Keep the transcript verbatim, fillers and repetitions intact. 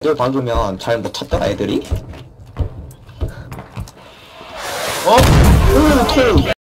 이걸 박으면 잘 못 쳤더라 애들이? 어? 오, 통!